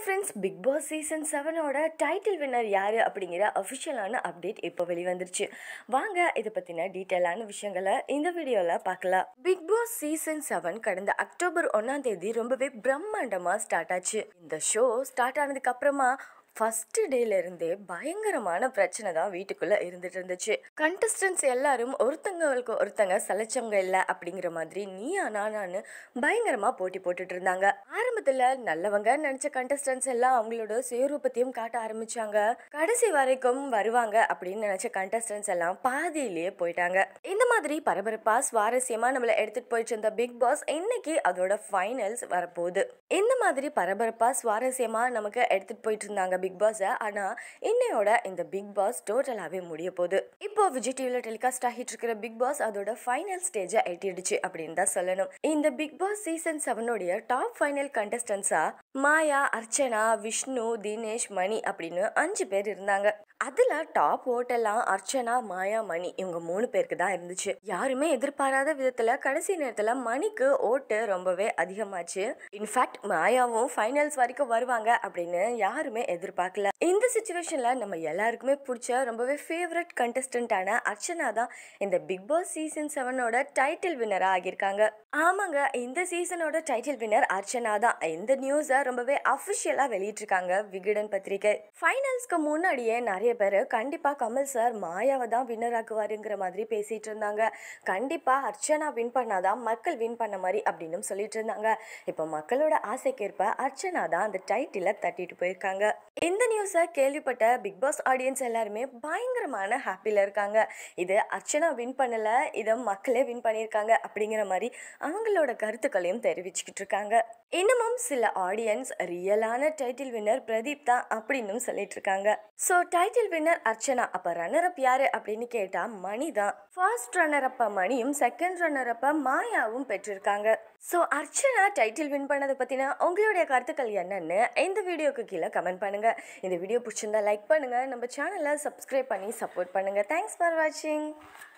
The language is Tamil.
friends, Bigg Boss Season 7 ஓட டைட்டில் வின்னர் யாரு அப்படிங்கிற அஃபிஷியலான அப்டேட் இப்போ வெளிவந்துருச்சு. வாங்க இதை பற்றின டீட்டெயிலான விஷயங்களை இந்த வீடியோவில் பார்க்கலாம். Bigg Boss Season 7 கடந்த அக்டோபர் 1ஆம் தேதி ரொம்பவே பிரம்மாண்டமாக ஸ்டார்ட் ஆச்சு. இந்த ஷோ ஸ்டார்ட் ஆனதுக்கு அப்புறமா ஃபர்ஸ்ட் டேல இருந்தே பயங்கரமான பிரச்சனை தான் வீட்டுக்குள்ள இருந்துட்டு இருந்துச்சு. கண்டஸ்டன்ஸ் எல்லாரும் ஒருத்தங்களுக்கு ஒருத்தங்க சலைச்சவங்க இல்லை அப்படிங்கிற மாதிரி நீயா நானான்னு பயங்கரமா போட்டி போட்டுட்டு இருந்தாங்க. ஆரம்பத்துல நல்லவங்க நினைச்ச கண்டஸ்டன்ஸ் எல்லாம் அவங்களோட சுயரூபத்தையும் காட்ட ஆரம்பிச்சாங்க. கடைசி வரைக்கும் வருவாங்க அப்படின்னு நினைச்ச கண்டஸ்டன்ஸ் எல்லாம் பாதியிலேயே போயிட்டாங்க. இந்த மாதிரி பரபரப்பா சுவாரஸ்யமா நம்மள எடுத்துட்டு போயிட்டு இருந்த பிக் பாஸ் இன்னைக்கு அதோட ஃபைனல்ஸ் வரப்போகுது. இந்த மாதிரி பரபரப்பா சுவாரஸ்யமா நமக்கு எடுத்துட்டு போயிட்டு இருந்தாங்க பிக் பாஸ். ஆனா இன்னையோட இந்த பிக் பாஸ் டோட்டலாவே முடிய போகுது. இப்போ விஜய் டிவில டெலிகாஸ்ட் ஆகிட்டு இருக்கிற பிக் பாஸ் அதோட ஃபைனல் ஸ்டேஜை எட்டிடுச்சு அப்படின்னு தான் சொல்லணும். இந்த Big Boss season 7 top final கண்டஸ்டன்ஸா மாயா, அர்ச்சனா, விஷ்ணு, தினேஷ், மணி அப்படின்னு 5 பேர் இருந்தாங்க. அதுல டாப் ஓட்டெல்லாம் அர்ச்சனா, மாயா, மணி இவங்க 3 பேருக்கு தான் இருந்துச்சு. யாருமே எதிர்பாராத விதத்துல கடைசி நேரத்துல மணிக்கு ஓட்டு ரொம்பவே அதிகமாச்சு. இன்ஃபேக்ட் மாயாவும் ஃபைனல்ஸ் வரைக்கும் வருவாங்க அப்படின்னு யாருமே எதிர்பார்க்கல. இந்த சிச்சுவேஷன்ல நம்ம எல்லாருக்குமே பிடிச்ச ரொம்பவே ஃபேவரட் கண்டஸ்டன்டான அர்ச்சனா தான் இந்த பிக் பாஸ் சீசன் 7 டைட்டில் வின்னரா ஆகியிருக்காங்க. ஆமாங்க, இந்த சீசனோட டைட்டில் வின்னர் அர்ச்சனா தான். இந்த நியூஸை ரொம்பவே அஃபிஷியலா வெளியிட்டிருக்காங்க விகடன் பத்திரிகை. ஃபைனல்ஸ்க்கு முன்னாடியே நிறைய பேரு கண்டிப்பா கமல் சார் மாயாவை தான் வின்னர் ஆக்குவாருங்கிற மாதிரி பேசிட்டு இருந்தாங்க. கண்டிப்பா அர்ச்சனா வின் பண்ணாதான் மக்கள் வின் பண்ண மாதிரி அப்படின்னு சொல்லிட்டு இருந்தாங்க. இப்போ மக்களோட ஆசைக்கேற்ப அர்ச்சனா தான் அந்த டைட்டில தட்டிட்டு போயிருக்காங்க. இந்த நியூஸை கேள்விப்பட்ட பிக் பாஸ் ஆடியன்ஸ் எல்லாருமே பயங்கரமான ஹாப்பில இருக்காங்க. இது அர்ச்சனா வின் பண்ணல, இதை மக்களே வின் பண்ணியிருக்காங்க அப்படிங்கிற மாதிரி அவங்களோட கருத்துக்களையும் தெரிவிச்சுக்கிட்டு இருக்காங்க. இன்னமும் சில ஆடியன்ஸ் ரியலான டைட்டில் வின்னர் பிரதீப் தான் அப்படின்னு சொல்லிட்டு இருக்காங்க. ஸோ டைட்டில் வின்னர் அர்ச்சனா, அப்ப ரன்னர் அப் யாரு அப்படின்னு கேட்டா மணி தான். ஃபர்ஸ்ட் ரன்னர் அப்ப மணியும் செகண்ட் ரன்னர் அப்ப மாயாவும் பெற்றிருக்காங்க. ஸோ அர்ச்சனா டைட்டில் வின் பண்ணதை பத்தின உங்களுடைய கருத்துக்கள் என்னன்னு இந்த வீடியோக்கு கீழே கமெண்ட் பண்ணுங்க. இந்த வீடியோ பிடிச்சிருந்தா லைக் பண்ணுங்க, நம்ம சேனலை சப்ஸ்கிரைப் பண்ணி சப்போர்ட் பண்ணுங்க. தேங்க்ஸ் ஃபார் வாட்சிங்.